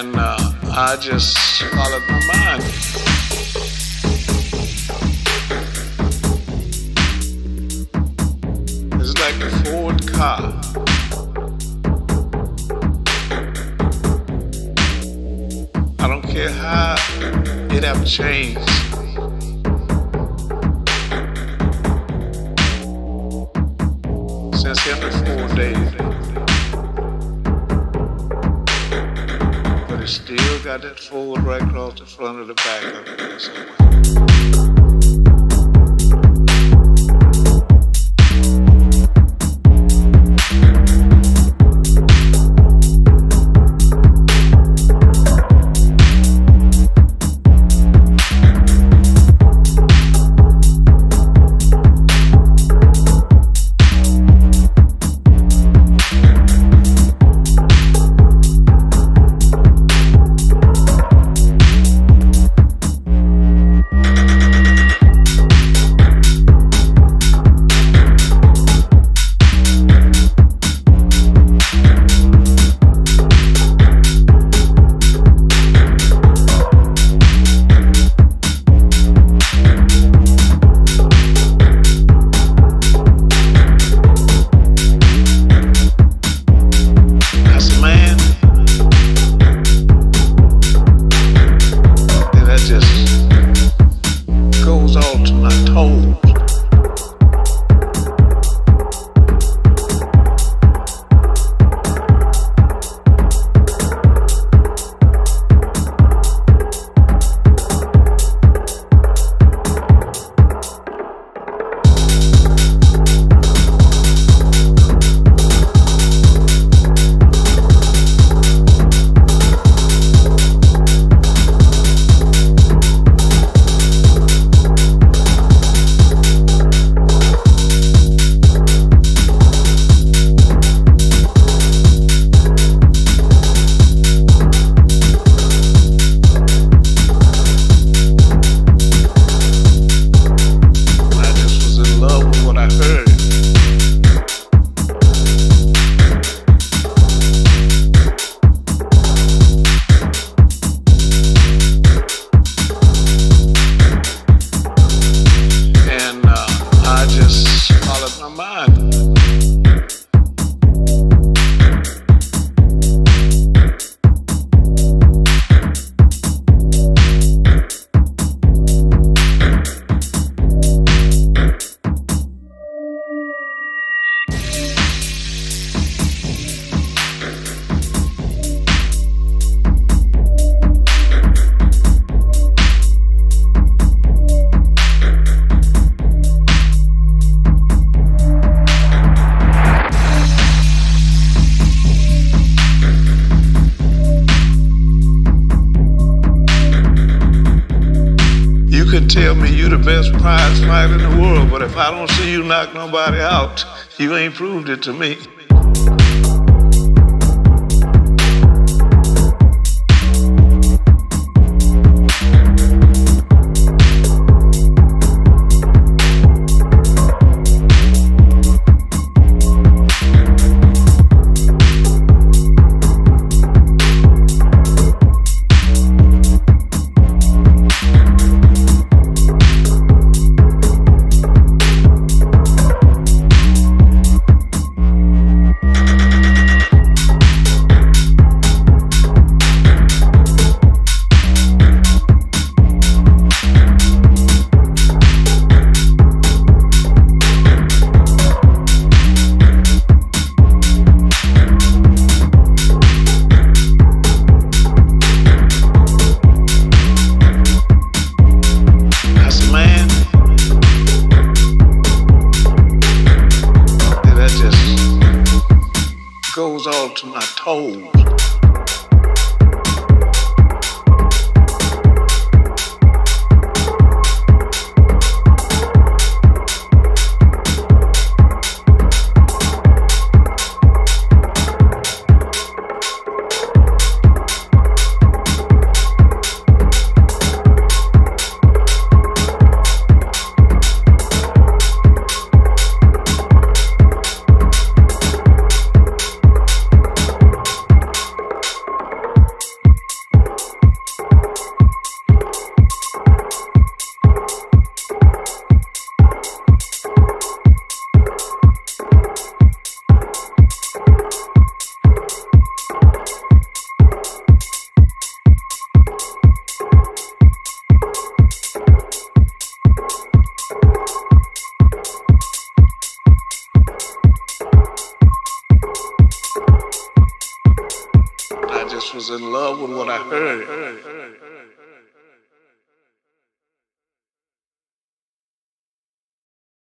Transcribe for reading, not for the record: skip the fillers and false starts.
and I just followed my mind. It's like a Ford car. I don't care how it have changed. Since every 4 days. But it still got that Ford right across the front of the back of it somewhere. Tell me you the best prize fighter in the world, but if I don't see you knock nobody out, you ain't proved it to me. Goes all to my toes. just was in love with what I heard.